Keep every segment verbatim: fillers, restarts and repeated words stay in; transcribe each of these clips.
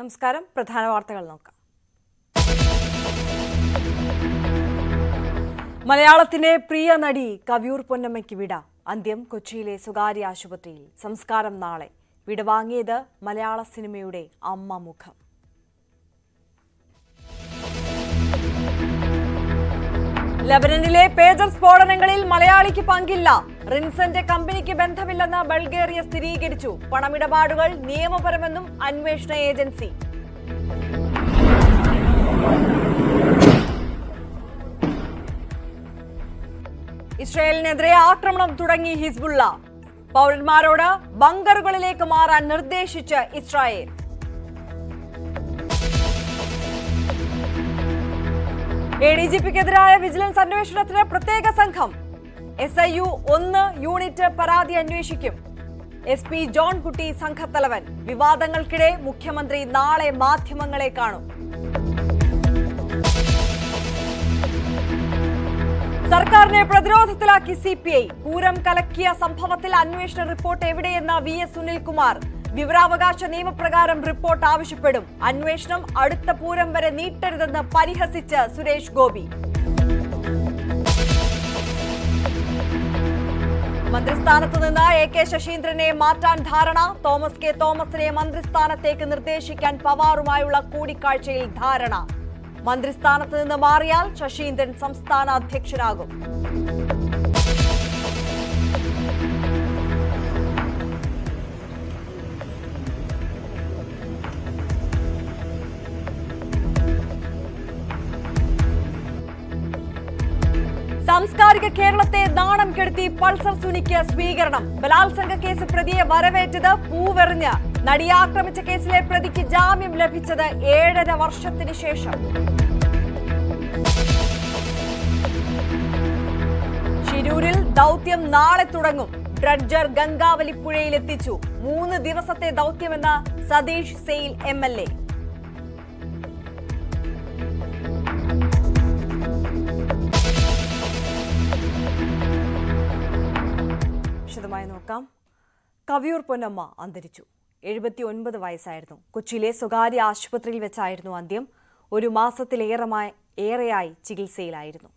നമസ്കാരം. പ്രധാന വാർത്തകൾ നോക്കാം. മലയാളത്തിന്റെ പ്രിയ നടി കവിയൂർ പൊന്നമ്മയ്ക്ക് വിട. അന്ത്യം കൊച്ചിയിലെ സ്വകാര്യ ആശുപത്രിയിൽ. സംസ്കാരം നാളെ. വിടവാങ്ങിയത് മലയാള സിനിമയുടെ അമ്മ മുഖം. ലബനനിലെ പേജർ സ്ഫോടനങ്ങളിൽ മലയാളിക്ക് പങ്കില്ല. റിൻസന്റെ കമ്പനിക്ക് ബന്ധമില്ലെന്ന് ബൾഗേറിയ സ്ഥിരീകരിച്ചു. പണമിടപാടുകൾ നിയമപരമെന്നും അന്വേഷണ ഏജൻസി. ഇസ്രായേലിനെതിരെ ആക്രമണം തുടങ്ങി ഹിസ്ബുള്ള. പൗരന്മാരോട് ബങ്കറുകളിലേക്ക് മാറാൻ നിർദ്ദേശിച്ച് ഇസ്രായേൽ. എ ഡി ജി പിക്കെതിരായ വിജിലൻസ് അന്വേഷണത്തിന് പ്രത്യേക സംഘം. എസ് ഐ യു ഒന്ന് യൂണിറ്റ് പരാതി അന്വേഷിക്കും. എസ് പി ജോൺ കുട്ടി സംഘത്തലവൻ. വിവാദങ്ങൾക്കിടെ മുഖ്യമന്ത്രി നാളെ മാധ്യമങ്ങളെ കാണും. സർക്കാരിനെ പ്രതിരോധത്തിലാക്കി സി പി ഐ. പൂരം കലക്കിയ സംഭവത്തിൽ അന്വേഷണ റിപ്പോർട്ട് എവിടെയെന്ന വി എസ് സുനിൽകുമാർ. വിവരാവകാശ നിയമപ്രകാരം റിപ്പോർട്ട് ആവശ്യപ്പെടും. അന്വേഷണം അടുത്ത പൂരം വരെ നീട്ടരുതെന്ന് പരിഹസിച്ച് സുരേഷ് ഗോപി. മന്ത്രിസ്ഥാനത്ത് നിന്ന് എ കെ ശശീന്ദ്രനെ മാറ്റാൻ ധാരണ. തോമസ് കെ തോമസിനെ മന്ത്രിസ്ഥാനത്തേക്ക് നിർദ്ദേശിക്കാൻ പവാറുമായുള്ള കൂടിക്കാഴ്ചയിൽ ധാരണ. മന്ത്രിസ്ഥാനത്ത് നിന്ന് മാറിയാൽ ശശീന്ദ്രൻ സംസ്ഥാന അധ്യക്ഷനാകും. സാംസ്കാരിക കേരളത്തെ നാണം കെടുത്തി പൾസർ സുനിക്ക് സ്വീകരണം. ബലാത്സംഗ കേസ് പ്രതിയെ വരവേറ്റത് പൂവെറിഞ്ഞ്. നടിയെ ആക്രമിച്ച കേസിലെ പ്രതിക്ക് ജാമ്യം ലഭിച്ചത് ഏഴര വർഷത്തിന് ശേഷം. ഷിരൂരിൽ ദൌത്യം നാളെ തുടങ്ങും. ഡ്രഡ്ജർ ഗംഗാവലി പുഴയിലെത്തിച്ചു. മൂന്ന് ദിവസത്തെ ദൌത്യമെന്ന് Satish Sail M L A. വിശദമായി നോക്കാം. കവിയൂർ പൊന്നമ്മ അന്തരിച്ചു. എഴുപത്തി ഒൻപത് വയസ്സായിരുന്നു. കൊച്ചിയിലെ സ്വകാര്യ ആശുപത്രിയിൽ വെച്ചായിരുന്നു അന്ത്യം. ഒരു മാസത്തിലേറെമായി ഏറെയായി ചികിത്സയിലായിരുന്നു.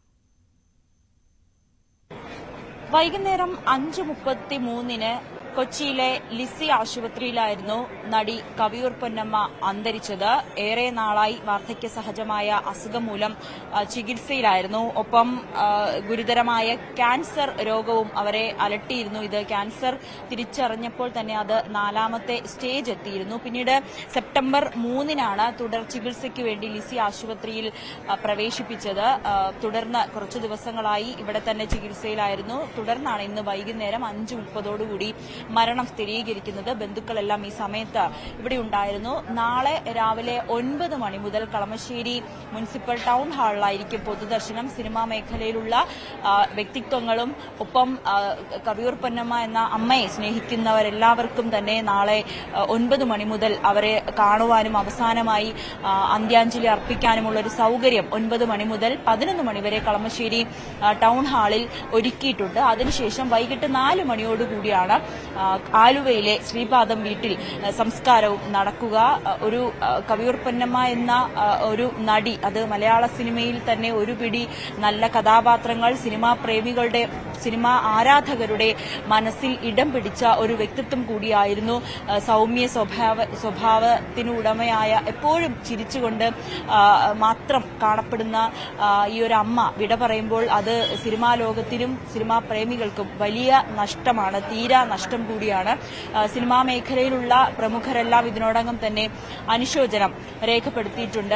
വൈകുന്നേരം അഞ്ച് മുപ്പത്തി മൂന്നിന് കൊച്ചിയിലെ ലിസി ആശുപത്രിയിലായിരുന്നു നടി കവിയൂർ പൊന്നമ്മ അന്തരിച്ചത്. ഏറെ നാളായി വാർദ്ധക്യ സഹജമായ അസുഖം മൂലം ചികിത്സയിലായിരുന്നു. ഒപ്പം ഗുരുതരമായ ക്യാൻസർ രോഗവും അവരെ അലട്ടിയിരുന്നു. ഇത് ക്യാൻസർ തിരിച്ചറിഞ്ഞപ്പോൾ തന്നെ അത് നാലാമത്തെ സ്റ്റേജ് എത്തിയിരുന്നു. പിന്നീട് സെപ്റ്റംബർ മൂന്നിനാണ് തുടർ ചികിത്സയ്ക്ക് വേണ്ടി ലിസി ആശുപത്രിയിൽ പ്രവേശിപ്പിച്ചത്. തുടർന്ന് കുറച്ചു ദിവസങ്ങളായി ഇവിടെ തന്നെ ചികിത്സയിലായിരുന്നു. തുടർന്നാണ് ഇന്ന് വൈകുന്നേരം അഞ്ച് മുപ്പതോടുകൂടി മരണം സ്ഥിരീകരിക്കുന്നത്. ബന്ധുക്കളെല്ലാം ഈ സമയത്ത് ഇവിടെ ഉണ്ടായിരുന്നു. നാളെ രാവിലെ ഒൻപത് മണി മുതൽ കളമശ്ശേരി മുനിസിപ്പൽ ടൗൺ ഹാളിലായിരിക്കും പൊതുദർശനം. സിനിമാ മേഖലയിലുള്ള വ്യക്തിത്വങ്ങളും ഒപ്പം കവിയൂർ പൊന്നമ്മ എന്ന അമ്മയെ സ്നേഹിക്കുന്നവരെല്ലാവർക്കും തന്നെ നാളെ ഒൻപത് മണി മുതൽ അവരെ കാണുവാനും അവസാനമായി അന്ത്യാഞ്ജലി അർപ്പിക്കാനുമുള്ള ഒരു സൌകര്യം ഒൻപത് മണി മുതൽ പതിനൊന്ന് മണിവരെ കളമശ്ശേരി ടൗൺ ഹാളിൽ ഒരുക്കിയിട്ടുണ്ട്. അതിനുശേഷം വൈകിട്ട് നാല് മണിയോടുകൂടിയാണ് ആലുവയിലെ ശ്രീപാദം വീട്ടിൽ സംസ്കാരവും നടക്കുക. ഒരു കവിയൂർ പൊന്നമ്മ എന്ന ഒരു നടി, അത് മലയാള സിനിമയിൽ തന്നെ ഒരു പിടി നല്ല കഥാപാത്രങ്ങൾ, സിനിമാ പ്രേമികളുടെ, സിനിമാ ആരാധകരുടെ മനസ്സിൽ ഇടം പിടിച്ച ഒരു വ്യക്തിത്വം കൂടിയായിരുന്നു. സൗമ്യ സ്വഭാവ സ്വഭാവത്തിനുടമയായ, എപ്പോഴും ചിരിച്ചുകൊണ്ട് മാത്രം കാണപ്പെടുന്ന ഈ ഒരു അമ്മ വിട പറയുമ്പോൾ അത് സിനിമാ ലോകത്തിനും സിനിമാ പ്രേമികൾക്കും വലിയ നഷ്ടമാണ്, തീരാ നഷ്ടം കൂടിയാണ്. സിനിമാ മേഖലയിലുള്ള പ്രമുഖരെല്ലാം ഇതിനോടകം തന്നെ അനുശോചനം രേഖപ്പെടുത്തിയിട്ടുണ്ട്.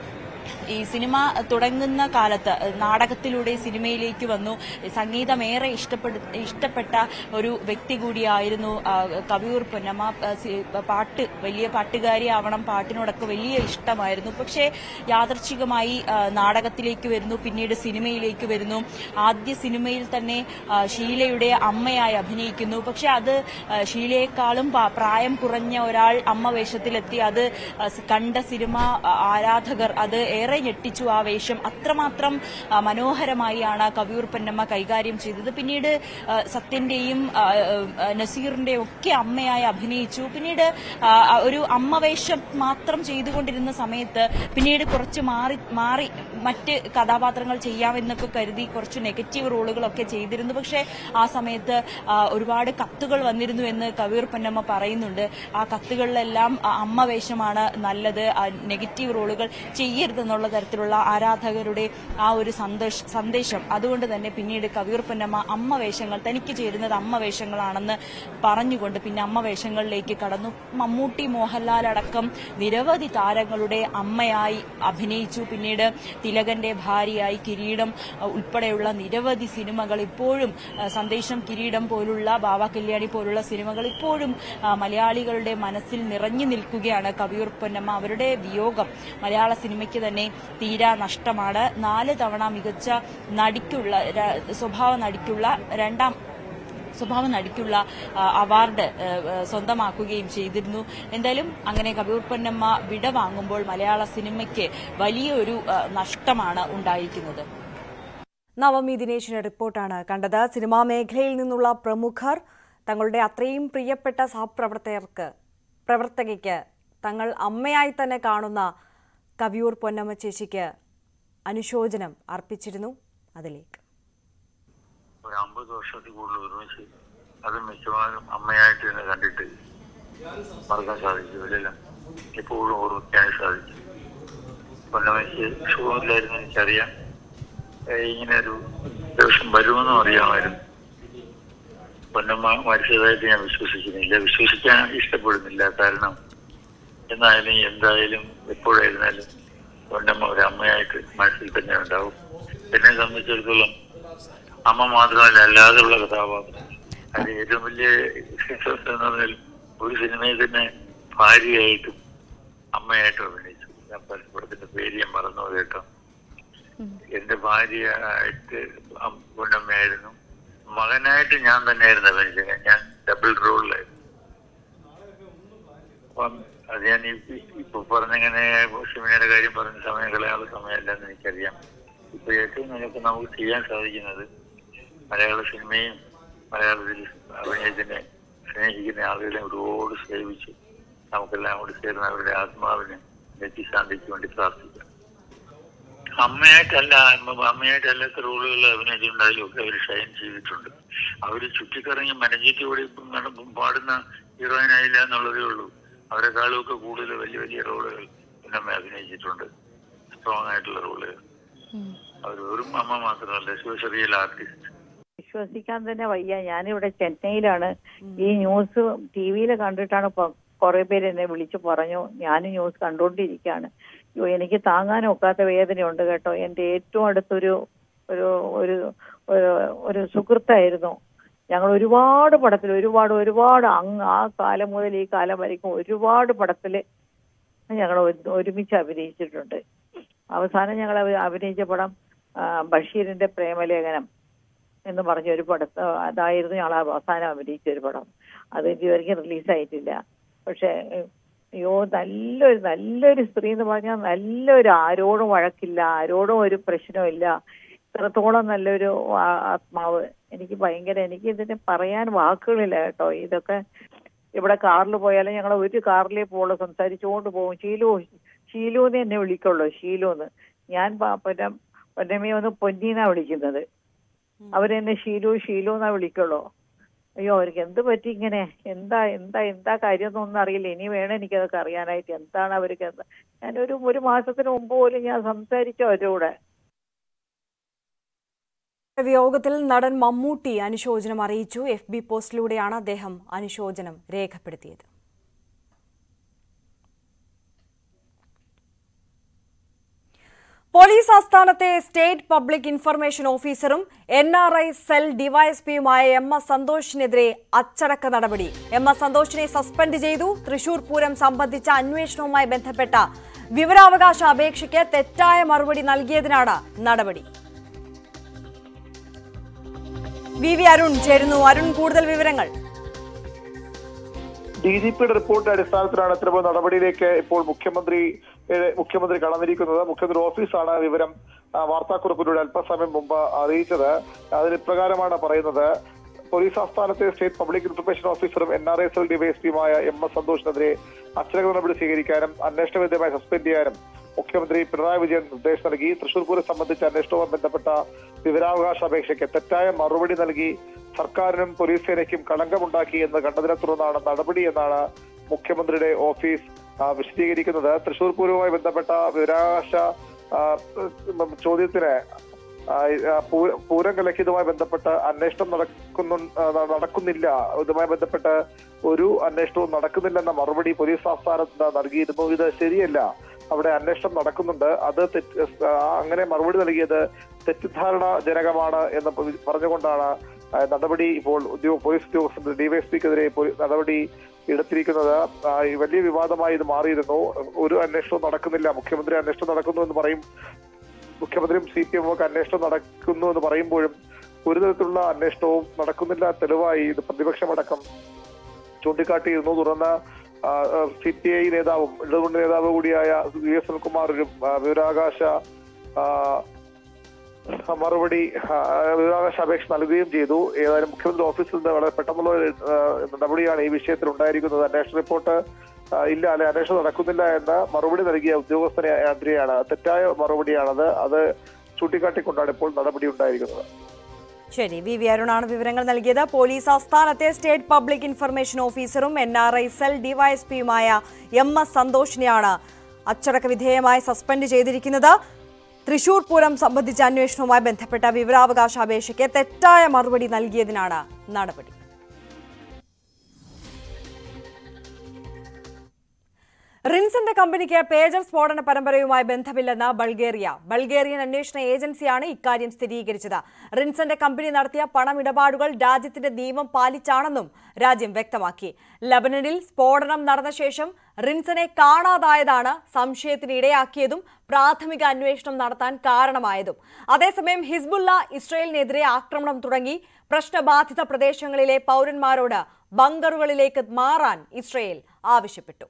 ഈ സിനിമ തുടങ്ങുന്ന കാലത്ത് നാടകത്തിലൂടെ സിനിമയിലേക്ക് വന്നു. സംഗീതമേറെ ഇഷ്ടപ്പെടു ഇഷ്ടപ്പെട്ട ഒരു വ്യക്തി കൂടിയായിരുന്നു കവിയൂർ പൊന്നമ്മ. പാട്ട്, വലിയ പാട്ടുകാരിയാവണം, പാട്ടിനോടൊക്കെ വലിയ ഇഷ്ടമായിരുന്നു. പക്ഷേ യാദർച്ഛികമായി നാടകത്തിലേക്ക് വരുന്നു, പിന്നീട് സിനിമയിലേക്ക് വരുന്നു. ആദ്യ സിനിമയിൽ തന്നെ ഷീലയുടെ അമ്മയായി അഭിനയിക്കുന്നു. പക്ഷെ അത് ഷീലയെക്കാളും പ്രായം കുറഞ്ഞ ഒരാൾ അമ്മ വേഷത്തിലെത്തി. അത് കണ്ട സിനിമ ആരാധകർ അത് ഏറെ ഏറെ ഞെട്ടിച്ചു ആ വേഷം. അത്രമാത്രം മനോഹരമായാണ് കവിയൂർ പൊന്നമ്മ കൈകാര്യം ചെയ്തത്. പിന്നീട് സത്യന്റെയും നസീറിന്റെയും ഒക്കെ അമ്മയായി അഭിനയിച്ചു. പിന്നീട് ഒരു അമ്മ വേഷം മാത്രം ചെയ്തുകൊണ്ടിരുന്ന സമയത്ത് പിന്നീട് കുറച്ച് മാറി മാറി മറ്റ് കഥാപാത്രങ്ങൾ ചെയ്യാമെന്നൊക്കെ കരുതി കുറച്ച് നെഗറ്റീവ് റോളുകളൊക്കെ ചെയ്തിരുന്നു. പക്ഷേ ആ സമയത്ത് ഒരുപാട് കത്തുകൾ വന്നിരുന്നു എന്ന് കവിയൂർ പൊന്നമ്മ പറയുന്നുണ്ട്. ആ കത്തുകളിലെല്ലാം അമ്മ വേഷമാണ് നല്ലത്, നെഗറ്റീവ് റോളുകൾ ചെയ്യരുതെന്നുള്ള തരത്തിലുള്ള ആരാധകരുടെ ആ ഒരു സന്ദേശം. അതുകൊണ്ട് തന്നെ പിന്നീട് കവിയൂർ പൊന്നമ്മ അമ്മ വേഷങ്ങൾ തനിക്ക് ചേരുന്നത് അമ്മ വേഷങ്ങളാണെന്ന് പറഞ്ഞുകൊണ്ട് പിന്നെ അമ്മ വേഷങ്ങളിലേക്ക് കടന്നു. മമ്മൂട്ടി, മോഹൻലാൽ അടക്കം നിരവധി താരങ്ങളുടെ അമ്മയായി അഭിനയിച്ചു. പിന്നീട് തിലകന്റെ ഭാര്യയായി, കിരീടം ഉൾപ്പെടെയുള്ള നിരവധി സിനിമകൾ ഇപ്പോഴും, സന്ദേശം, കിരീടം പോലുള്ള, ബാബ കല്യാണി പോലുള്ള സിനിമകൾ ഇപ്പോഴും മലയാളികളുടെ മനസ്സിൽ നിറഞ്ഞു നിൽക്കുകയാണ്. കവിയൂർ പൊന്നമ്മ, അവരുടെ വിയോഗം മലയാള സിനിമയ്ക്ക് തന്നെ തീരാ നഷ്ടമാണ്. നാല് തവണ മികച്ച നടിക്കുള്ള സ്വഭാവ നടിക്കുള്ള രണ്ടാം സ്വഭാവ നടിക്കുള്ള അവാർഡ് സ്വന്തമാക്കുകയും ചെയ്തിരുന്നു. എന്തായാലും അങ്ങനെ കവിയൂർ പൊന്നമ്മ വിട വാങ്ങുമ്പോൾ മലയാള സിനിമയ്ക്ക് വലിയൊരു നഷ്ടമാണ് ഉണ്ടായിരിക്കുന്നത്. നവമി ദിനേശിന്റെ റിപ്പോർട്ടാണ് കണ്ടത്. സിനിമാ മേഖലയിൽ നിന്നുള്ള പ്രമുഖർ തങ്ങളുടെ അത്രയും പ്രിയപ്പെട്ട സഹപ്രവർത്തകർക്ക് പ്രവർത്തകയ്ക്ക് തങ്ങൾ അമ്മയായി തന്നെ കാണുന്ന കവിയൂർ പൊന്നമ്മ ചേച്ചിക്ക് അനുശോചനം അർപ്പിച്ചിരുന്നു. അതിലേക്ക് ഒരു അമ്പത് വർഷത്തിൽ കൂടുതൽ ഒരുമിച്ച് അത് മിക്കവാറും അമ്മയായിട്ട് തന്നെ കണ്ടിട്ട് മറക്കാൻ സാധിക്കില്ല. എപ്പോഴും ഓർമ്മിക്കാൻ സാധിക്കും. പൊന്നമ്മയ്ക്ക് സുഖമില്ലായിരുന്നു എനിക്കറിയാം. ഇങ്ങനെ ഒരു ദിവസം വരുമെന്നും അറിയാമായിരുന്നു. പൊന്നമ്മ മരിച്ചതായിട്ട് ഞാൻ വിശ്വസിക്കുന്നില്ല, വിശ്വസിക്കാൻ ഇഷ്ടപ്പെടുന്നില്ല. കാരണം എന്നായാലും എന്തായാലും എപ്പോഴായിരുന്നാലും പൊന്നമ്മ ഒരു അമ്മയായിട്ട് മനസ്സിൽ തന്നെ ഉണ്ടാവും. എന്നെ സംബന്ധിച്ചിടത്തോളം അമ്മ മാത്രമല്ല, അല്ലാതെയുള്ള കഥാപാത്രം അത് ഏറ്റവും വലിയ സക്സസ് എന്ന് പറഞ്ഞാൽ ഒരു സിനിമയിൽ തന്നെ ഭാര്യയായിട്ടും അമ്മയായിട്ടും അഭിനയിച്ചു. ഞാൻ പലപ്പോഴത്തിന്റെ പേര് ഞാൻ മറന്നു കേട്ടോ. എന്റെ ഭാര്യയായിട്ട് പൊന്നമ്മയായിരുന്നു, മകനായിട്ട് ഞാൻ തന്നെയായിരുന്നു അഭിനയിച്ചത്. ഞാൻ ഡബിൾ റോളിലായിരുന്നു. അപ്പം അത് ഞാൻ ഇപ്പൊ പറഞ്ഞിങ്ങനെ സിനിമയുടെ കാര്യം പറഞ്ഞ സമയം കളയാനുള്ള സമയമല്ലെന്ന് എനിക്കറിയാം. ഇപ്പൊ ഏറ്റവും നമുക്ക് നമുക്ക് ചെയ്യാൻ സാധിക്കുന്നത് മലയാള സിനിമയും മലയാളത്തിൽ അഭിനയത്തിനെ സ്നേഹിക്കുന്ന ആളുകളെ ഒരുപാട് സേവിച്ച് നമുക്കെല്ലാം കൂടി ചേർന്ന് അവരുടെ ആത്മാവിന് നിത്യശാന്തിക്ക് വേണ്ടി പ്രാർത്ഥിക്കാം. അമ്മയായിട്ടല്ല, അമ്മയായിട്ടല്ലാത്ത റോളുകൾ അഭിനയിച്ചിട്ടുണ്ടായാലും ഒക്കെ അവർ ഷൈൻ ചെയ്തിട്ടുണ്ട്. അവര് ചുറ്റിക്കറങ്ങി മനഞ്ചേറ്റി കൂടി പാടുന്ന ഹീറോയിൻ ആയില്ല എന്നുള്ളതേ ഉള്ളൂ. അവരെക്കാളും ഒക്കെ കൂടുതൽ വലിയ വലിയ റോളുകൾ പിന്നെ അഭിനയിച്ചിട്ടുണ്ട്, സ്ട്രോങ് ആയിട്ടുള്ള റോളുകൾ. അവർ വെറും അമ്മ മാത്രമല്ല, സോഷ്യൽ ആർട്ടിസ്റ്റ്. വിശ്വസിക്കാൻ തന്നെ വയ്യ. ഞാനിവിടെ ചെന്നൈയിലാണ്. ഈ ന്യൂസ് ടി വിയിൽ കണ്ടിട്ടാണ് കുറെ പേര് എന്നെ വിളിച്ചു പറഞ്ഞു. ഞാൻ ന്യൂസ് കണ്ടുകൊണ്ടിരിക്കുകയാണ്. എനിക്ക് താങ്ങാൻ ഒക്കാത്ത വേദനയുണ്ട് കേട്ടോ. എൻ്റെ ഏറ്റവും അടുത്തൊരു ഒരു ഒരു ഒരു സുഹൃത്തായിരുന്നു. ഞങ്ങൾ ഒരുപാട് പടത്തിൽ ഒരുപാട് ഒരുപാട് അങ്ങ് ആ കാലം മുതൽ ഈ കാലം വരയ്ക്കും ഒരുപാട് പടത്തിൽ ഞങ്ങൾ ഒരുമിച്ച് അഭിനയിച്ചിട്ടുണ്ട്. അവസാനം ഞങ്ങൾ അഭിനയിച്ച പടം ബഷീറിന്റെ പ്രേമലേഖനം എന്ന് പറഞ്ഞ ഒരു പടത്ത് അതായിരുന്നു ഞങ്ങൾ അവസാനം അഭിനയിച്ച ഒരു പടം. അത് ഇതുവരെയ്ക്കും റിലീസായിട്ടില്ല. പക്ഷെ അയ്യോ, നല്ലൊരു നല്ലൊരു സ്ത്രീ എന്ന് പറഞ്ഞാൽ നല്ലൊരു, ആരോടും വഴക്കില്ല, ആരോടും ഒരു പ്രശ്നമില്ല. ഇത്രത്തോളം നല്ലൊരു ആത്മാവ്. എനിക്ക് ഭയങ്കര, എനിക്ക് ഇതിന് പറയാൻ വാക്കുകളില്ല കേട്ടോ. ഇതൊക്കെ ഇവിടെ കാറിൽ പോയാലും ഞങ്ങൾ ഒരു കാറിലേ പോകുള്ളൂ, സംസാരിച്ചുകൊണ്ട് പോകും. ഷീലു ഷീലുന്ന് എന്നെ വിളിക്കുള്ളൂ, ഷീലുന്ന്. ഞാൻ പിന്നെ പൊന്നമ്മയെ ഒന്ന് പൊന്നീന്നാ വിളിക്കുന്നത്. അവരെന്നെ ഷീലു ഷീലു എന്നാ വിളിക്കുള്ളൂ. അയ്യോ, അവർക്ക് എന്ത് പറ്റി ഇങ്ങനെ, എന്താ എന്താ എന്താ കാര്യം എന്നൊന്നും അറിയില്ല. ഇനി വേണം എനിക്കതൊക്കെ അറിയാനായിട്ട്. എന്താണ് അവർക്ക് എന്താ. ഞാനൊരു ഒരു മാസത്തിന് മുമ്പ് പോലും ഞാൻ സംസാരിച്ചു അവരുടെ കൂടെ. വിയോഗത്തിൽ നടൻ മമ്മൂട്ടി അനുശോചനം അറിയിച്ചു. എഫ് ബി പോസ്റ്റിലൂടെയാണ് അദ്ദേഹം അനുശോചനം രേഖപ്പെടുത്തിയത്. പോലീസ് ആസ്ഥാനത്തെ സ്റ്റേറ്റ് പബ്ലിക് ഇൻഫർമേഷൻ ഓഫീസറും എൻ ആർ ഐ സെൽ ഡിവൈഎസ്പിയുമായ എം എസ് സന്തോഷിനെതിരെ അച്ചടക്ക നടപടി. എം എസ് സന്തോഷിനെ സസ്പെൻഡ് ചെയ്തു. തൃശൂർ പൂരം സംബന്ധിച്ച അന്വേഷണവുമായി ബന്ധപ്പെട്ട വിവരാവകാശ അപേക്ഷയ്ക്ക് തെറ്റായ മറുപടി നൽകിയതിനാണ് നടപടി. വി വി അരുൺ ചേരുന്നു. അരുൺ, കൂടുതൽ വിവരങ്ങൾ. ഡി ജി പിയുടെ റിപ്പോർട്ടിന്റെ അടിസ്ഥാനത്തിലാണ് ഇത്തരം നടപടിയിലേക്ക് ഇപ്പോൾ മുഖ്യമന്ത്രി മുഖ്യമന്ത്രി കടന്നിരിക്കുന്നത്. മുഖ്യമന്ത്രി ഓഫീസാണ് വിവരം വാർത്താക്കുറിപ്പിലൂടെ അല്പസമയം മുമ്പ് അറിയിച്ചത്. അതിന് ഇപ്രകാരമാണ് പറയുന്നത്. പോലീസ് ആസ്ഥാനത്തെ സ്റ്റേറ്റ് പബ്ലിക് ഇൻഫർമേഷൻ ഓഫീസറും എൻ ആർ എസ് എൽ ഡിവൈഎസ്പിയുമായ എം എസ് സന്തോഷിനെതിരെ അച്ചടക്ക നടപടി സ്വീകരിക്കാനും അന്വേഷണ വിധേയമായി സസ്പെൻഡ് ചെയ്യാനും മുഖ്യമന്ത്രി പിണറായി വിജയൻ നിർദ്ദേശം നൽകി. തൃശൂർ പൂരം സംബന്ധിച്ച അന്വേഷണവുമായി ബന്ധപ്പെട്ട വിവരാവകാശ അപേക്ഷയ്ക്ക് തെറ്റായ മറുപടി നൽകി സർക്കാരിനും പോലീസ് സേനയ്ക്കും കളങ്കമുണ്ടാക്കി എന്ന് കണ്ടതിനെ തുടർന്നാണ് നടപടി എന്നാണ് മുഖ്യമന്ത്രിയുടെ ഓഫീസ് വിശദീകരിക്കുന്നത്. തൃശൂർ പൂരവുമായി ബന്ധപ്പെട്ട വിവരാവകാശ ചോദ്യത്തിന് പൂരം കലക്കിയതുമായി ബന്ധപ്പെട്ട് അന്വേഷണം നടക്കുന്നു നടക്കുന്നില്ല ഇതുമായി ബന്ധപ്പെട്ട് ഒരു അന്വേഷണവും നടക്കുന്നില്ലെന്ന മറുപടി പോലീസ് ആസ്ഥാനത്ത് നൽകിയിരുന്നു. ഇത് ശരിയല്ല, അവിടെ അന്വേഷണം നടക്കുന്നുണ്ട്. അത് അങ്ങനെ മറുപടി നൽകിയത് തെറ്റിദ്ധാരണ ജനകമാണ് എന്ന് പറഞ്ഞുകൊണ്ടാണ് നടപടി ഇപ്പോൾ ഉദ്യോഗ പോലീസ് ഉദ്യോഗസ്ഥർ ഡിവൈഎസ്പിക്കെതിരെ നടപടി എടുത്തിരിക്കുന്നത്. വലിയ വിവാദമായി ഇത് മാറിയിരുന്നു. ഒരു അന്വേഷണവും നടക്കുന്നില്ല, മുഖ്യമന്ത്രി അന്വേഷണം നടക്കുന്നു എന്ന് പറയും, മുഖ്യമന്ത്രിയും സി പി എം ഒക്കെ അന്വേഷണം നടക്കുന്നു എന്ന് പറയുമ്പോഴും ഒരു തരത്തിലുള്ള അന്വേഷണവും നടക്കുന്നില്ല. തെളിവായി ഇത് പ്രതിപക്ഷമടക്കം ചൂണ്ടിക്കാട്ടിയിരുന്നു. തുടർന്ന് സി പി ഐ നേതാവും ഇടതുമുന്നണി നേതാവ് കൂടിയായ വി എസ് സുനിൽകുമാർ ഒരു വിവരാവകാശ മറുപടി വിവരാവകാശ അപേക്ഷ നൽകുകയും ചെയ്തു. ഏതായാലും മുഖ്യമന്ത്രി ഓഫീസിൽ നിന്ന് വളരെ പെട്ടെന്നുള്ള നടപടിയാണ് ഈ വിഷയത്തിൽ ഉണ്ടായിരിക്കുന്നത്. അന്വേഷണ റിപ്പോർട്ട് ഇല്ല, അല്ലെ അന്വേഷണം നടക്കുന്നില്ല എന്ന് മറുപടി നൽകിയ ഉദ്യോഗസ്ഥനെതിരെയാണ് തെറ്റായ മറുപടിയാണത്. അത് ചൂണ്ടിക്കാട്ടിക്കൊണ്ടാണ് ഇപ്പോൾ നടപടി ഉണ്ടായിരിക്കുന്നത്. ശരി, വി വി അരുണാണ് വിവരങ്ങൾ നൽകിയത്. പോലീസ് ആസ്ഥാനത്തെ സ്റ്റേറ്റ് പബ്ലിക് ഇൻഫർമേഷൻ ഓഫീസറും എൻ ആർ ഐ സെൽ ഡിവൈഎസ്പിയുമായ എം എസ് സന്തോഷിനെയാണ് അച്ചടക്ക വിധേയമായി സസ്പെൻഡ് ചെയ്തിരിക്കുന്നത്. തൃശൂർ പൂരം സംബന്ധിച്ച അന്വേഷണവുമായി ബന്ധപ്പെട്ട വിവരാവകാശ അപേക്ഷയ്ക്ക് തെറ്റായ മറുപടി നൽകിയതിനാണ് നടപടി. റിൻസന്റെ കമ്പനിക്ക് പേജർ സ്ഫോടന പരമ്പരയുമായി ബന്ധമില്ലെന്ന് ബൾഗേറിയ. ബൾഗേറിയൻ അന്വേഷണ ഏജൻസിയാണ് ഇക്കാര്യം സ്ഥിരീകരിച്ചത്. റിൻസന്റെ കമ്പനി നടത്തിയ പണമിടപാടുകൾ രാജ്യത്തിന്റെ നിയമം പാലിച്ചാണെന്നും രാജ്യം വ്യക്തമാക്കി. ലബനനിൽ സ്ഫോടനം നടന്ന ശേഷം റിൻസനെ കാണാതായതാണ് സംശയത്തിന് ഇടയാക്കിയതും പ്രാഥമിക അന്വേഷണം നടത്താൻ കാരണമായതും. അതേസമയം ഹിസ്ബുള്ള ഇസ്രയേലിനെതിരെ ആക്രമണം തുടങ്ങി. പ്രശ്നബാധിത പ്രദേശങ്ങളിലെ പൗരന്മാരോട് ബങ്കറുകളിലേക്ക് മാറാൻ ഇസ്രയേൽ ആവശ്യപ്പെട്ടു.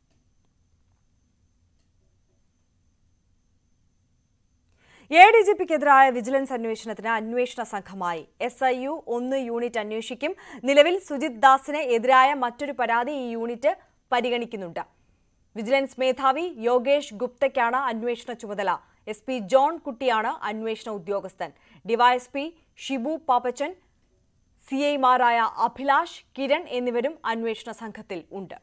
എ ഡി ജി പിക്കെതിരായ വിജിലൻസ് അന്വേഷണത്തിന് അന്വേഷണ സംഘമായി എസ് ഐ യു ഒന്ന് യൂണിറ്റ് അന്വേഷിക്കും. നിലവിൽ സുജിത് ദാസിന് എതിരായ മറ്റൊരു പരാതി ഈ യൂണിറ്റ് പരിഗണിക്കുന്നുണ്ട്. വിജിലൻസ് മേധാവി യോഗേഷ് ഗുപ്തയ്ക്കാണ് അന്വേഷണ ചുമതല. എസ് പി ജോൺ കുട്ടിയാണ് അന്വേഷണ ഉദ്യോഗസ്ഥൻ. ഡിവൈഎസ്പി ഷിബു പാപ്പച്ചൻ, സി ഐമാരായ അഭിലാഷ്, കിരൺ എന്നിവരും അന്വേഷണ സംഘത്തിൽ ഉണ്ട്.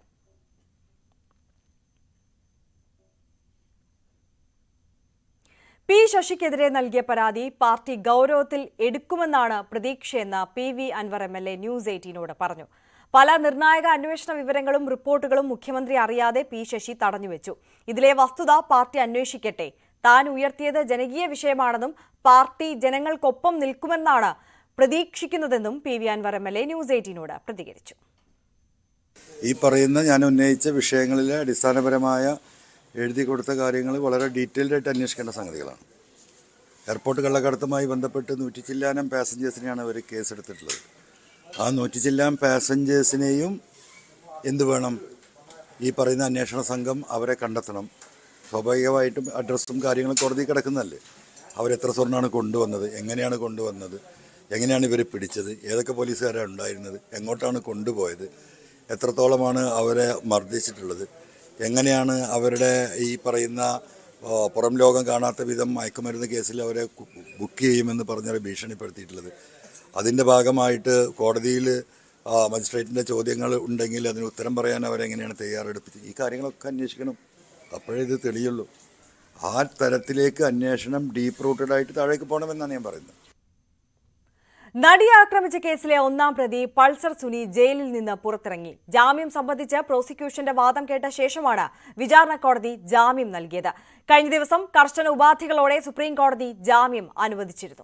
പി ശശിക്കെതിരെ നൽകിയ പരാതി പാർട്ടി ഗൌരവത്തിൽ എടുക്കുമെന്നാണ് പ്രതീക്ഷയെന്ന് P V Anvar M L A news എയ്റ്റീനോട് പറഞ്ഞു. പല നിർണായക അന്വേഷണ വിവരങ്ങളും റിപ്പോർട്ടുകളും മുഖ്യമന്ത്രി അറിയാതെ പി ശശി തടഞ്ഞുവെച്ചു. ഇതിലെ വസ്തുത പാർട്ടി അന്വേഷിക്കട്ടെ. താൻ ഉയർത്തിയത് ജനകീയ വിഷയമാണെന്നും പാർട്ടി ജനങ്ങൾക്കൊപ്പം നിൽക്കുമെന്നാണ് പ്രതീക്ഷിക്കുന്നതെന്നും P V Anvar M L A news എയ്റ്റീനോട് പ്രതികരിച്ചു. ഈ പറയുന്ന ഞാൻ ഉന്നയിച്ച വിഷയങ്ങളിലെ അടിസ്ഥാനപരമായ എഴുതി കൊടുത്ത കാര്യങ്ങൾ വളരെ ഡീറ്റെയിൽഡായിട്ട് അന്വേഷിക്കേണ്ട സംഗതികളാണ്. എയർപോർട്ട് കള്ളക്കടത്തുമായി ബന്ധപ്പെട്ട് നൂറ്റി ചില്ലാനം പാസഞ്ചേഴ്സിനെയാണ് അവർ കേസെടുത്തിട്ടുള്ളത്. ആ നൂറ്റി ചില്ലാൻ പാസഞ്ചേഴ്സിനെയും എന്ത് വേണം, ഈ പറയുന്ന അന്വേഷണ സംഘം അവരെ കണ്ടെത്തണം. സ്വാഭാവികമായിട്ടും അഡ്രസ്സും കാര്യങ്ങളും കോടതി കിടക്കുന്നതല്ലേ. അവരെത്ര സ്വർണ്ണമാണ് കൊണ്ടുവന്നത്, എങ്ങനെയാണ് കൊണ്ടുവന്നത്, എങ്ങനെയാണ് ഇവർ പിടിച്ചത്, ഏതൊക്കെ പോലീസുകാരാണ് ഉണ്ടായിരുന്നത്, എങ്ങോട്ടാണ് കൊണ്ടുപോയത്, എത്രത്തോളമാണ് അവരെ മർദ്ദിച്ചിട്ടുള്ളത്, എങ്ങനെയാണ് അവരുടെ ഈ പറയുന്ന പുറം ലോകം കാണാത്ത വിധം മയക്കുമരുന്ന് കേസിൽ അവരെ ബുക്ക് ചെയ്യുമെന്ന് പറഞ്ഞവരെ ഭീഷണിപ്പെടുത്തിയിട്ടുള്ളത്. അതിൻ്റെ ഭാഗമായിട്ട് കോടതിയിൽ മജിസ്ട്രേറ്റിൻ്റെ ചോദ്യങ്ങൾ ഉണ്ടെങ്കിൽ അതിന് ഉത്തരം പറയാൻ അവരെങ്ങനെയാണ് തയ്യാറെടുപ്പിച്ചത്, ഈ കാര്യങ്ങളൊക്കെ അന്വേഷിക്കണം. അപ്പോഴേ ഇത് തെളിയുള്ളൂ. ആ തരത്തിലേക്ക് അന്വേഷണം ഡീപ്പ് റൂട്ടഡായിട്ട് താഴേക്ക് പോകണമെന്നാണ് ഞാൻ പറയുന്നത്. നടിയെ ആക്രമിച്ച കേസിലെ ഒന്നാം പ്രതി പൾസർ സുനി ജയിലിൽ നിന്ന് പുറത്തിറങ്ങി. ജാമ്യം സംബന്ധിച്ച് പ്രോസിക്യൂഷന്റെ വാദം കേട്ട ശേഷമാണ് വിചാരണ കോടതി ജാമ്യം നൽകിയത്. കഴിഞ്ഞ ദിവസം കർശന ഉപാധികളോടെ സുപ്രീം കോടതി ജാമ്യം അനുവദിച്ചിരുന്നു.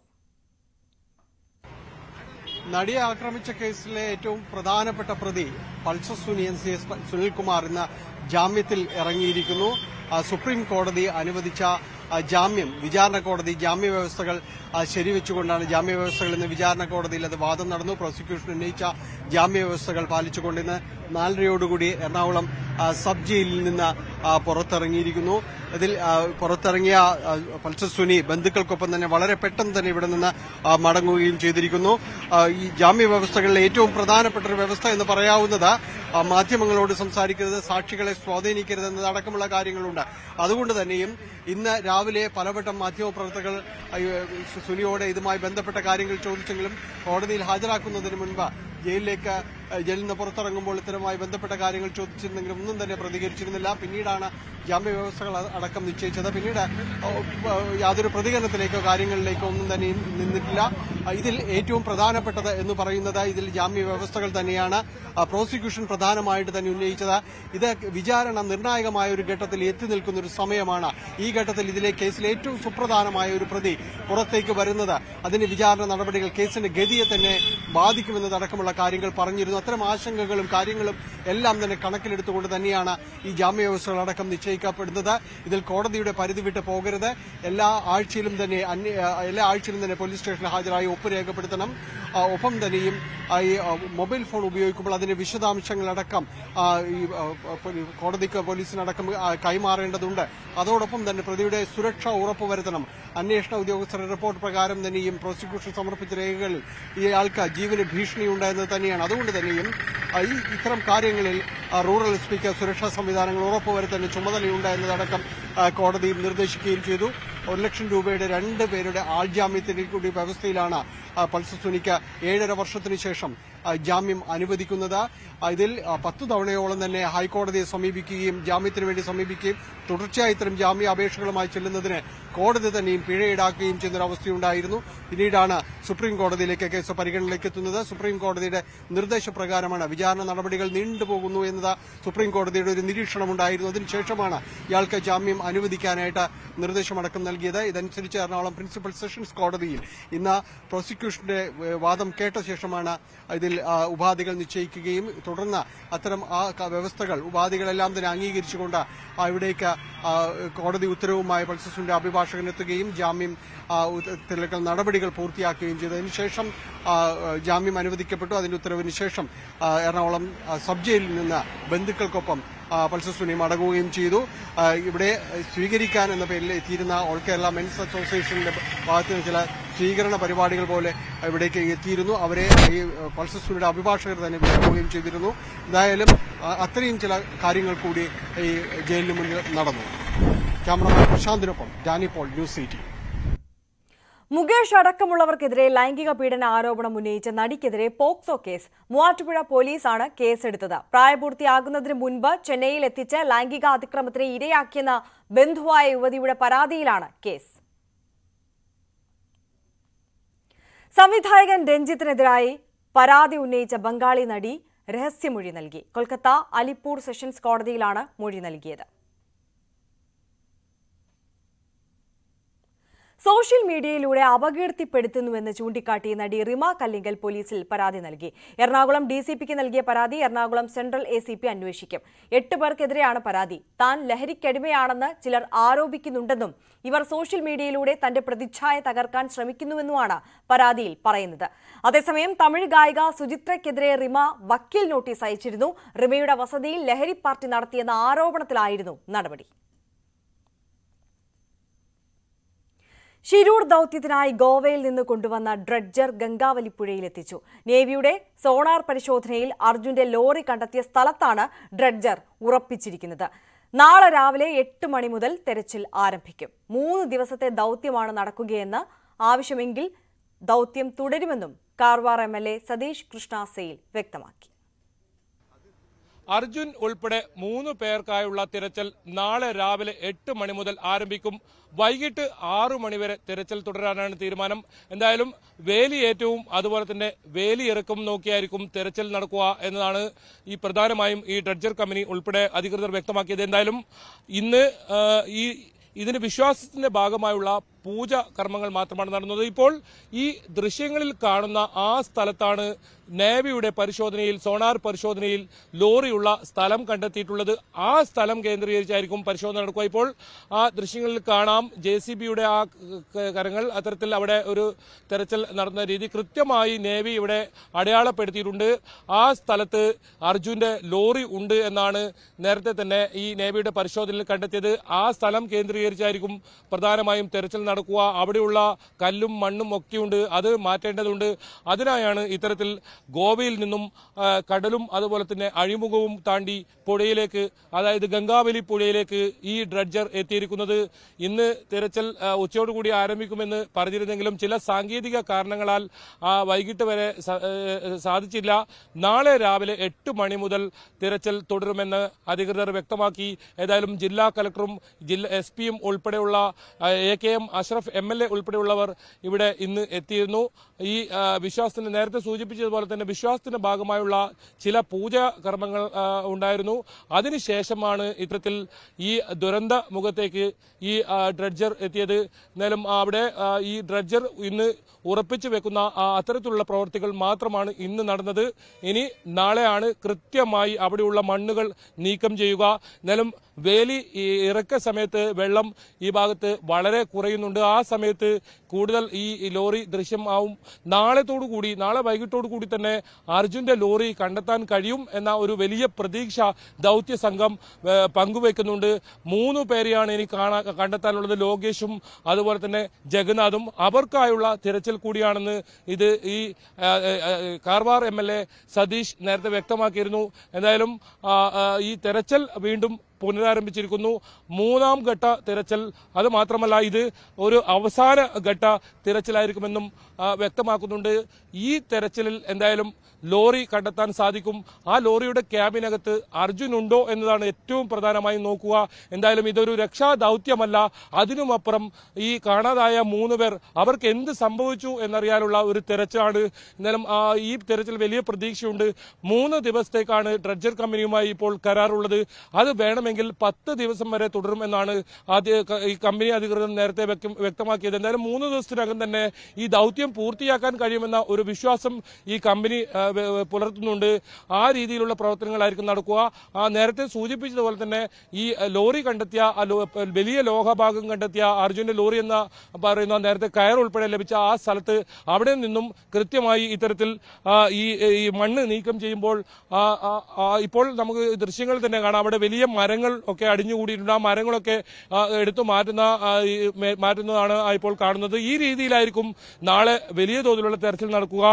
നടിയെ ആക്രമിച്ച കേസിലെ ഏറ്റവും പ്രധാനപ്പെട്ട പ്രതി Pulsar Suni N C S Sunilkumar ഇന്ന് ജാമ്യത്തിൽ ഇറങ്ങിയിരിക്കുന്നു. സുപ്രീം കോടതി അനുവദിച്ച ജാമ്യം വിചാരണ കോടതി ജാമ്യ വ്യവസ്ഥകൾ ശരിവെച്ചുകൊണ്ടാണ് ജാമ്യ വ്യവസ്ഥകൾ ഇന്ന് വിചാരണ കോടതിയിൽ അത് വാദം നടന്നു. പ്രോസിക്യൂഷൻ ഉന്നയിച്ച ജാമ്യ വ്യവസ്ഥകൾ പാലിച്ചുകൊണ്ട് ഇന്ന് നാലരയോടുകൂടി എറണാകുളം സബ് ജയിലിൽ നിന്ന് പുറത്തിറങ്ങിയിരിക്കുന്നു. ഇതിൽ പുറത്തിറങ്ങിയ പൾസർ സുനി ബന്ധുക്കൾക്കൊപ്പം തന്നെ വളരെ പെട്ടെന്ന് തന്നെ ഇവിടെ നിന്ന് മടങ്ങുകയും ചെയ്തിരിക്കുന്നു. ഈ ജാമ്യ വ്യവസ്ഥകളിലെ ഏറ്റവും പ്രധാനപ്പെട്ട ഒരു വ്യവസ്ഥ എന്ന് പറയാവുന്നത് മാധ്യമങ്ങളോട് സംസാരിക്കരുത്, സാക്ഷികളെ സ്വാധീനിക്കരുത് എന്നതടക്കമുള്ള കാര്യങ്ങളുണ്ട്. അതുകൊണ്ട് തന്നെയും ഇന്ന് രാവിലെ പലവട്ടം മാധ്യമപ്രവർത്തകർ സുനിയോട് ഇതുമായി ബന്ധപ്പെട്ട കാര്യങ്ങൾ ചോദിച്ചെങ്കിലും കോടതിയിൽ ഹാജരാക്കുന്നതിന് മുൻപ് ജയിലിലേക്ക് ജയിലിൽ നിന്ന് പുറത്തിറങ്ങുമ്പോൾ ഇത്തരമായി ബന്ധപ്പെട്ട കാര്യങ്ങൾ ചോദിച്ചിരുന്നെങ്കിലും ഒന്നും തന്നെ പ്രതികരിച്ചിരുന്നില്ല. പിന്നീടാണ് ജാമ്യ വ്യവസ്ഥകൾ അടക്കം നിശ്ചയിച്ചത്. പിന്നീട് യാതൊരു പ്രതികരണത്തിലേക്കോ കാര്യങ്ങളിലേക്കോ ഒന്നും തന്നെ നിന്നിട്ടില്ല. ഇതിൽ ഏറ്റവും പ്രധാനപ്പെട്ടത് എന്ന് പറയുന്നത് ഇതിൽ ജാമ്യ വ്യവസ്ഥകൾ തന്നെയാണ്. പ്രോസിക്യൂഷൻ പ്രധാനമായിട്ട് തന്നെ ഉന്നയിച്ചത് ഇത് വിചാരണ നിർണായകമായ ഒരു ഘട്ടത്തിൽ എത്തി നിൽക്കുന്ന ഒരു സമയമാണ്. ഈ ഘട്ടത്തിൽ ഇതിലെ കേസിൽ ഏറ്റവും സുപ്രധാനമായ ഒരു പ്രതി പുറത്തേക്ക് വരുന്നത് അതിന് വിചാരണ നടപടികൾ കേസിന്റെ ഗതിയെ തന്നെ ബാധിക്കുമെന്നതടക്കമുള്ള കാര്യങ്ങൾ പറഞ്ഞിരുന്നു. അത്തരം ആശങ്കകളും കാര്യങ്ങളും എല്ലാം തന്നെ കണക്കിലെടുത്തുകൊണ്ട് തന്നെയാണ് ഈ ജാമ്യ വ്യവസ്ഥകളടക്കം നിശ്ചയിക്കപ്പെടുന്നത്. ഇതിൽ കോടതിയുടെ പരിധി വിട്ട് പോകരുത്. എല്ലാ ആഴ്ചയിലും തന്നെ എല്ലാ ആഴ്ചയിലും തന്നെ പോലീസ് സ്റ്റേഷനിൽ ഹാജരായി ഒപ്പ് രേഖപ്പെടുത്തണം. ഒപ്പം തന്നെയും ഈ മൊബൈൽ ഫോൺ ഉപയോഗിക്കുമ്പോൾ അതിന്റെ വിശദാംശങ്ങളടക്കം ഈ കോടതിക്ക് പോലീസിനടക്കം കൈമാറേണ്ടതുണ്ട്. അതോടൊപ്പം തന്നെ പ്രതിയുടെ സുരക്ഷ ഉറപ്പുവരുത്തണം. അന്വേഷണ ഉദ്യോഗസ്ഥരുടെ റിപ്പോർട്ട് പ്രകാരം തന്നെയും പ്രോസിക്യൂഷൻ സമർപ്പിച്ച രേഖകളിൽ ഇയാൾക്ക് ജീവന് ഭീഷണിയുണ്ട് എന്ന് തന്നെയാണ്. അതുകൊണ്ട് തന്നെയും ഈ ഇത്തരം കാര്യങ്ങളിൽ റൂറൽ എസ് പിക്ക് സുരക്ഷാ സംവിധാനങ്ങൾ ഉറപ്പുവരുത്താൻ ചുമതലയുണ്ട് എന്നതടക്കം കോടതി നിർദ്ദേശിക്കുകയും ചെയ്തു. ഒരു ലക്ഷം രൂപയുടെ രണ്ട് പേരുടെ ആൾജാമ്യത്തിന്റെ കൂടി വ്യവസ്ഥയിലാണ് പൾസർ സുനിക്ക് ഏഴര വർഷത്തിനു ശേഷം ജാമ്യം അനുവദിക്കുന്നത്. ഇതിൽ പത്ത് തവണയോളം തന്നെ ഹൈക്കോടതിയെ സമീപിക്കുകയും ജാമ്യത്തിന് വേണ്ടി സമീപിക്കുകയും തുടർച്ചയായി ഇത്തരം ജാമ്യ അപേക്ഷകളുമായി ചെല്ലുന്നതിന് കോടതി തന്നെയും പിഴ ഈടാക്കുകയും ചെയ്യുന്നൊരവസ്ഥയുണ്ടായിരുന്നു. പിന്നീടാണ് സുപ്രീം കോടതിയിലേക്ക് കേസ് പരിഗണനയിലേക്ക് എത്തുന്നത്. സുപ്രീം കോടതിയുടെ നിർദ്ദേശപ്രകാരമാണ് വിചാരണ നടപടികൾ നീണ്ടുപോകുന്നു എന്നത് സുപ്രീം കോടതിയുടെ ഒരു നിരീക്ഷണമുണ്ടായിരുന്നു. അതിനുശേഷമാണ് ഇയാൾക്ക് ജാമ്യം അനുവദിക്കാനായിട്ട് നിർദ്ദേശമടക്കം നൽകിയത്. ഇതനുസരിച്ച് എറണാകുളം പ്രിൻസിപ്പൽ സെഷൻസ് കോടതിയിൽ ഇന്ന് പ്രോസിക്യൂഷന്റെ വാദം കേട്ട ശേഷമാണ് ഇതിൽ ഉപാധികൾ നിശ്ചയിക്കുകയും തുടർന്ന് അത്തരം ആ വ്യവസ്ഥകൾ ഉപാധികളെല്ലാം തന്നെ അംഗീകരിച്ചുകൊണ്ട് ഇവിടേക്ക് കോടതി ഉത്തരവുമായി പൾസർ സുനിയുടെ അഭിഭാഷകനെത്തുകയും ജാമ്യം തിരക്കൽ നടപടികൾ പൂർത്തിയാക്കുകയും ചെയ്തു. അതിനുശേഷം ജാമ്യം അനുവദിക്കപ്പെട്ടു. അതിന്റെ ഉത്തരവിന് ശേഷം എറണാകുളം സബ് ജയിലിൽ നിന്ന് ബന്ധുക്കൾക്കൊപ്പം പൾസർ സുനി മടങ്ങുകയും ചെയ്തു. ഇവിടെ സ്വീകരിക്കാൻ എന്ന പേരിൽ എത്തിയിരുന്ന ഓൾ കേരള മെൻസ് അസോസിയേഷന്റെ ഭാഗത്ത് നിന്ന് ചില സ്വീകരണ പരിപാടികൾ പോലെ ഇവിടേക്ക് എത്തിയിരുന്നു. അവരെ ഈ പൾസർ സുനിയുടെ അഭിഭാഷകർ തന്നെ വിളിക്കുകയും ചെയ്തിരുന്നു. എന്തായാലും അത്രയും ചില കാര്യങ്ങൾ കൂടി ഈ ജയിലിന് മുന്നിൽ നടന്നു. ക്യാമറമാൻ പ്രശാന്തിനൊപ്പം ഡാനി പോൾ, ന്യൂസ് എയ്റ്റീൻ. മുകേഷ് അടക്കമുള്ളവർക്കെതിരെ ലൈംഗിക പീഡന ആരോപണം ഉന്നയിച്ച നടിക്കെതിരെ പോക്സോ കേസ്. മൂവാറ്റുപുഴ പോലീസാണ് കേസെടുത്തത്. പ്രായപൂർത്തിയാകുന്നതിന് മുൻപ് ചെന്നൈയിൽ എത്തിച്ച് ലൈംഗിക അതിക്രമത്തിന് ഇരയാക്കിയെന്ന ബന്ധുവായ യുവതിയുടെ പരാതിയിലാണ് കേസ്. സംവിധായകൻ രഞ്ജിത്തിനെതിരായി പരാതി ഉന്നയിച്ച ബംഗാളി നടി രഹസ്യമൊഴി നൽകി. കൊൽക്കത്ത അലിപ്പൂർ സെഷൻസ് കോടതിയിലാണ് മൊഴി നൽകിയത്. സോഷ്യൽ മീഡിയയിലൂടെ അപകീർത്തിപ്പെടുത്തുന്നുവെന്ന് ചൂണ്ടിക്കാട്ടി നടി റിമ കല്ലിങ്കൽ പോലീസിൽ പരാതി നൽകി. എറണാകുളം ഡിസിപിക്ക് നൽകിയ പരാതി Ernakulam central A C P അന്വേഷിക്കും. എട്ട് പേർക്കെതിരെയാണ് പരാതി. താൻ ലഹരിക്കടിമയാണെന്ന് ചിലർ ആരോപിക്കുന്നുണ്ടെന്നും ഇവർ സോഷ്യൽ മീഡിയയിലൂടെ തന്റെ പ്രതിച്ഛായ തകർക്കാൻ ശ്രമിക്കുന്നുവെന്നുമാണ് പരാതിയിൽ പറയുന്നത്. അതേസമയം തമിഴ് ഗായിക സുചിത്രയ്ക്കെതിരെ റിമ വക്കീൽ നോട്ടീസ് അയച്ചിരുന്നു. റിമയുടെ വസതിയിൽ ലഹരി പാർട്ടി നടത്തിയെന്ന ആരോപണത്തിലായിരുന്നു നടപടി. ഷിരൂർ ദൌത്യത്തിനായി ഗോവയിൽ നിന്ന് കൊണ്ടുവന്ന ഡ്രഡ്ജർ ഗംഗാവലിപ്പുഴയിലെത്തിച്ചു. നേവിയുടെ സോണാർ പരിശോധനയിൽ അർജുന്റെ ലോറി കണ്ടെത്തിയ സ്ഥലത്താണ് ഡ്രഡ്ജർ ഉറപ്പിച്ചിരിക്കുന്നത്. നാളെ രാവിലെ എട്ട് മണി മുതൽ തെരച്ചിൽ ആരംഭിക്കും. മൂന്ന് ദിവസത്തെ ദൌത്യമാണ് നടക്കുകയെന്ന്. ആവശ്യമെങ്കിൽ ദൌത്യം തുടരുമെന്നും Karwar M L A Satish Krishna Sail വ്യക്തമാക്കി. അർജുൻ ഉൾപ്പെടെ മൂന്ന് പേർക്കായുള്ള തിരച്ചിൽ നാളെ രാവിലെ എട്ട് മണി മുതൽ ആരംഭിക്കും. വൈകിട്ട് ആറു മണിവരെ തിരച്ചിൽ തുടരാനാണ് തീരുമാനം. എന്തായാലും വേലിയേറ്റവും അതുപോലെ തന്നെ വേലിയിറക്കും നോക്കിയായിരിക്കും തിരച്ചിൽ നടക്കുക എന്നതാണ് ഈ പ്രധാനമായും ഈ ഡ്രഡ്ജർ കമ്പനി ഉൾപ്പെടെ അധികൃതർ വ്യക്തമാക്കിയത്. എന്തായാലും ഇന്ന് ഈ ഇതിന് വിശ്വാസത്തിന്റെ ഭാഗമായുള്ള പൂജ കർമ്മങ്ങൾ മാത്രമാണ് നടന്നത്. ഇപ്പോൾ ഈ ദൃശ്യങ്ങളിൽ കാണുന്ന ആ സ്ഥലത്താണ് നേവിയുടെ പരിശോധനയിൽ സോണാർ പരിശോധനയിൽ ലോറിയുള്ള സ്ഥലം കണ്ടെത്തിയിട്ടുള്ളത്. ആ സ്ഥലം കേന്ദ്രീകരിച്ചായിരിക്കും പരിശോധന നടക്കുക. ഇപ്പോൾ ആ ദൃശ്യങ്ങളിൽ കാണാം ജെ സി ബിയുടെ ആ കരങ്ങൾ. അത്തരത്തിൽ അവിടെ ഒരു തെരച്ചിൽ നടന്ന രീതി കൃത്യമായി നേവി ഇവിടെ അടയാളപ്പെടുത്തിയിട്ടുണ്ട്. ആ സ്ഥലത്ത് അർജുന്റെ ലോറി ഉണ്ട് എന്നാണ് നേരത്തെ തന്നെ ഈ നേവിയുടെ പരിശോധനയിൽ കണ്ടെത്തിയത്. ആ സ്ഥലം കേന്ദ്രീകരിച്ചായിരിക്കും പ്രധാനമായും തെരച്ചിൽ നടക്കുക. അവിടെയുള്ള കല്ലും മണ്ണും ഒക്കെയുണ്ട്, അത് മാറ്റേണ്ടതുണ്ട്. അതിനായാണ് ഇത്തരത്തിൽ ഗോവയിൽ നിന്നും കടലും അതുപോലെ തന്നെ അഴിമുഖവും താണ്ടി പുഴയിലേക്ക്, അതായത് ഗംഗാവലി പുഴയിലേക്ക് ഈ ഡ്രഡ്ജർ എത്തിയിരിക്കുന്നത്. ഇന്ന് തിരച്ചിൽ ഉച്ചയോടുകൂടി ആരംഭിക്കുമെന്ന് പറഞ്ഞിരുന്നെങ്കിലും ചില സാങ്കേതിക കാരണങ്ങളാൽ വൈകിട്ട് വരെ സാധിച്ചില്ല. നാളെ രാവിലെ എട്ട് മണി മുതൽ തിരച്ചിൽ തുടരുമെന്ന് അധികൃതർ വ്യക്തമാക്കി. ഏതായാലും ജില്ലാ കലക്ടറും ജില്ലാ എസ് പിയും ഉൾപ്പെടെയുള്ള A K M Ashraf M L A ഉൾപ്പെടെയുള്ളവർ ഇവിടെ ഇന്ന് എത്തിയിരുന്നു. ഈ വിശ്വാസത്തിന് നേരത്തെ സൂചിപ്പിച്ചതുപോലെ തന്നെ വിശ്വാസത്തിന്റെ ഭാഗമായുള്ള ചില പൂജാ കർമ്മങ്ങൾ ഉണ്ടായിരുന്നു. അതിനുശേഷമാണ് ഇത്തരത്തിൽ ഈ ദുരന്ത മുഖത്തേക്ക് ഈ ഡ്രഡ്ജർ എത്തിയത്. എന്നാലും അവിടെ ഈ ഡ്രഡ്ജർ ഇന്ന് ഉറപ്പിച്ചു വെക്കുന്ന അത്തരത്തിലുള്ള പ്രവർത്തികൾ മാത്രമാണ് ഇന്ന് നടന്നത്. ഇനി നാളെയാണ് കൃത്യമായി അവിടെയുള്ള മണ്ണുകൾ നീക്കം ചെയ്യുക. എന്നാലും വേലി ഇറക്ക സമയത്ത് വെള്ളം ഈ ഭാഗത്ത് വളരെ കുറയുന്നുണ്ട്. ആ സമയത്ത് കൂടുതൽ ഈ ലോറി ദൃശ്യമാവും. നാളെത്തോടു കൂടി നാളെ വൈകിട്ടോടു കൂടി തന്നെ അർജുന്റെ ലോറി കണ്ടെത്താൻ കഴിയും എന്ന ഒരു വലിയ പ്രതീക്ഷ ദൌത്യ സംഘം പങ്കുവെക്കുന്നുണ്ട്. മൂന്ന് പേരെയാണ് ഇനി കാണാൻ കണ്ടെത്താനുള്ളത്. ലോകേഷും അതുപോലെ തന്നെ ജഗന്നാഥും. അവർക്കായുള്ള തിരച്ചിൽ കൂടിയാണെന്ന് ഇത് ഈ Karwar M L A Satish നേരത്തെ വ്യക്തമാക്കിയിരുന്നു. എന്തായാലും ഈ തെരച്ചിൽ വീണ്ടും പുനരാരംഭിച്ചിരിക്കുന്നു. മൂന്നാം ഘട്ട തിരച്ചിൽ. അത് മാത്രമല്ല ഇത് ഒരു അവസാന ഘട്ട തിരച്ചിലായിരിക്കുമെന്നും വ്യക്തമാക്കുന്നുണ്ട്. ഈ തെരച്ചിലിൽ എന്തായാലും ലോറി കണ്ടെത്താൻ സാധിക്കും. ആ ലോറിയുടെ ക്യാബിനകത്ത് അർജുൻ ഉണ്ടോ എന്നതാണ് ഏറ്റവും പ്രധാനമായും നോക്കുക. എന്തായാലും ഇതൊരു രക്ഷാ ദൌത്യമല്ല. അതിനുമപ്പുറം ഈ കാണാതായ മൂന്ന് പേർ അവർക്ക് എന്ത് സംഭവിച്ചു എന്നറിയാനുള്ള ഒരു തെരച്ചിലാണ്. എന്തായാലും ഈ തെരച്ചിൽ വലിയ പ്രതീക്ഷയുണ്ട്. മൂന്ന് ദിവസത്തേക്കാണ് ഡ്രഡ്ജർ കമ്പനിയുമായി ഇപ്പോൾ കരാറുള്ളത്. അത് വേണമെങ്കിൽ പത്ത് ദിവസം വരെ തുടരും എന്നാണ് ആദ്യ ഈ കമ്പനി അധികൃതർ നേരത്തെ വ്യക്തമാക്കിയത്. എന്തായാലും മൂന്ന് ദിവസത്തിനകം തന്നെ ഈ ദൌത്യം പൂർത്തിയാക്കാൻ കഴിയുമെന്ന ഒരു വിശ്വാസം ഈ കമ്പനി പുലർത്തുന്നുണ്ട്. ആ രീതിയിലുള്ള പ്രവർത്തനങ്ങളായിരിക്കും നടക്കുക. ആ നേരത്തെ സൂചിപ്പിച്ചതുപോലെ തന്നെ ഈ ലോറി കണ്ടെത്തിയ വലിയ ലോഹഭാഗം കണ്ടെത്തിയ അർജുന്റെ ലോറി എന്ന പറയുന്ന നേരത്തെ കയർ ഉൾപ്പെടെ ലഭിച്ച ആ സ്ഥലത്ത് അവിടെ നിന്നും കൃത്യമായി ഇത്തരത്തിൽ ഈ മണ്ണ് നീക്കം ചെയ്യുമ്പോൾ ഇപ്പോൾ നമുക്ക് ദൃശ്യങ്ങൾ തന്നെ കാണാം. അവിടെ വലിയ മരങ്ങൾ ഒക്കെ അടിഞ്ഞുകൂടിയിട്ടുണ്ട്. ആ മരങ്ങളൊക്കെ എടുത്തു മാറ്റുന്ന മാറ്റുന്നതാണ് ഇപ്പോൾ കാണുന്നത്. ഈ രീതിയിലായിരിക്കും നാളെ വലിയ തോതിലുള്ള തെരച്ചിൽ നടക്കുക.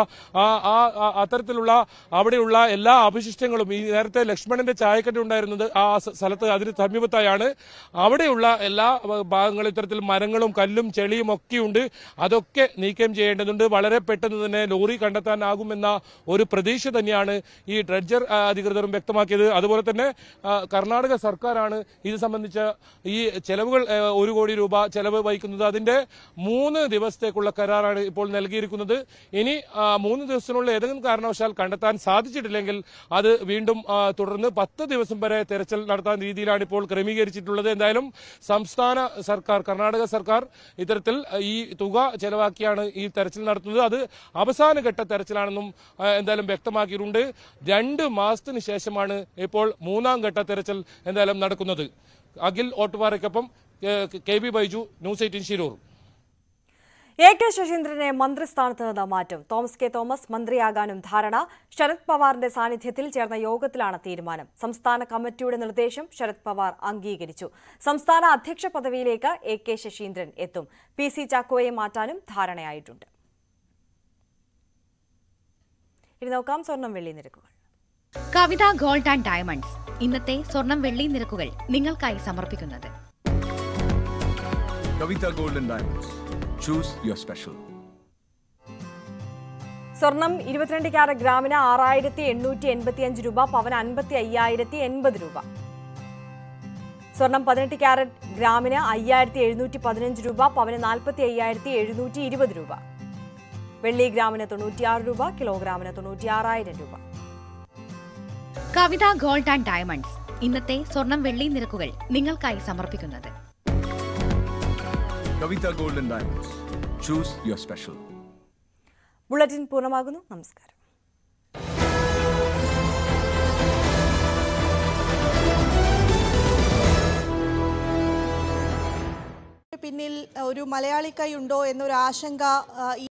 ആ അത്തരത്തിലുള്ള അവിടെയുള്ള എല്ലാ അവശിഷ്ടങ്ങളും ഈ നേരത്തെ ലക്ഷ്മണന്റെ ചായക്കട്ട ഉണ്ടായിരുന്നത് ആ സ്ഥലത്ത് അതിന് സമീപത്തായാണ്. അവിടെയുള്ള എല്ലാ ഭാഗങ്ങളും ഇത്തരത്തിൽ മരങ്ങളും കല്ലും ചെളിയും ഒക്കെയുണ്ട്. അതൊക്കെ നീക്കം ചെയ്യേണ്ടതുണ്ട്. വളരെ പെട്ടെന്ന് തന്നെ ലോറി കണ്ടെത്താനാകുമെന്ന ഒരു പ്രതീക്ഷ തന്നെയാണ് ഈ ഡ്രഡ്ജർ അധികൃതരും വ്യക്തമാക്കിയത്. അതുപോലെ തന്നെ കർണാടക സർക്കാരാണ് ഇത് സംബന്ധിച്ച ഈ ചെലവുകൾ ഒരു കോടി രൂപ ചെലവ് വഹിക്കുന്നത്. അതിന്റെ മൂന്ന് ദിവസത്തേക്കുള്ള കരാറാണ് ഇപ്പോൾ നൽകിയിരിക്കുന്നത്. ഇനി മൂന്ന് ദിവസത്തിനുള്ള ഏതെങ്കിലും കാരണവശാൽ കണ്ടെത്താൻ സാധിച്ചിട്ടില്ലെങ്കിൽ അത് വീണ്ടും തുടർന്ന് പത്ത് ദിവസം വരെ തെരച്ചിൽ നടത്താൻ രീതിയിലാണ് ഇപ്പോൾ ക്രമീകരിച്ചിട്ടുള്ളത്. എന്തായാലും സംസ്ഥാന സർക്കാർ കർണാടക സർക്കാർ ഇത്തരത്തിൽ ഈ തുക ചെലവാക്കിയാണ് ഈ തെരച്ചിൽ നടത്തുന്നത്. അത് അവസാനഘട്ട തെരച്ചിലാണെന്നും എന്തായാലും വ്യക്തമാക്കിയിട്ടുണ്ട്. രണ്ട് മാസത്തിന് ശേഷമാണ് ഇപ്പോൾ മൂന്നാം ഘട്ട തെരച്ചിൽ എന്തായാലും നടക്കുന്നത്. അഖിൽ ഓട്ടുപാറയ്ക്കൊപ്പം K B Baiju, news eighteen Shirur. A K ശശീന്ദ്രനെ മന്ത്രിസ്ഥാനത്ത് നിന്ന് മാറ്റും. തോമസ് കെ തോമസ് മന്ത്രിയാകാനും ധാരണ. ശരത് പവാറിന്റെ സാന്നിധ്യത്തിൽ ചേർന്ന യോഗത്തിലാണ് തീരുമാനം. സംസ്ഥാന കമ്മിറ്റിയുടെ നിർദ്ദേശം ശരത് പവാർ അംഗീകരിച്ചു. സംസ്ഥാന അധ്യക്ഷ പദവിയിലേക്ക് എ കെ ശശീന്ദ്രൻ എത്തും. പി സി ചാക്കോയെ മാറ്റാനും ധാരണയായിട്ടുണ്ട്. ഇനി നോക്കാം സ്വർണം വെള്ളി നിരക്കുകൾ. കവിത ഗോൾഡ് ആൻഡ് ഡയമണ്ട്സ് ഇന്നത്തെ സ്വർണം വെള്ളി നിരക്കുകൾ നിങ്ങൾക്കായി സമർപ്പിക്കുന്നത് Kavitha gold and diamonds. Choose your special. സ്വർണം ഇരുപത്തിരണ്ട് ക്യാരറ്റ് ഗ്രാമിന് ആറായിരത്തി എണ്ണൂറ്റി എൺപത്തി അഞ്ച് രൂപ, പവന് അൻപത്തി അയ്യായിരത്തി എൺപത് രൂപ. സ്വർണം പതിനെട്ട് ക്യാരറ്റ് ഗ്രാമിന് അയ്യായിരത്തി എഴുന്നൂറ്റി പതിനഞ്ച് രൂപ, പവന് നാൽപ്പത്തി അയ്യായിരത്തി എഴുന്നൂറ്റി ഇരുപത് രൂപ. വെള്ളി ഗ്രാമിന് തൊണ്ണൂറ്റിയാറ് രൂപ, കിലോഗ്രാമിന് തൊണ്ണൂറ്റിയാറായിരം രൂപ. കവിത ഗോൾഡ് ആൻഡ് ഡയമണ്ട്സ് ഇന്നത്തെ സ്വർണം വെള്ളി നിരക്കുകൾ നിങ്ങൾക്കായി സമർപ്പിക്കുന്നത് Kavita Gold and Diamonds. Choose your special. Bulletin പൂർണ്ണമാകുന്നു. നമസ്കാരം. പിന്നിൽ ഒരു മലയാളി കൈ ഉണ്ടോ എന്നൊരു ആശങ്ക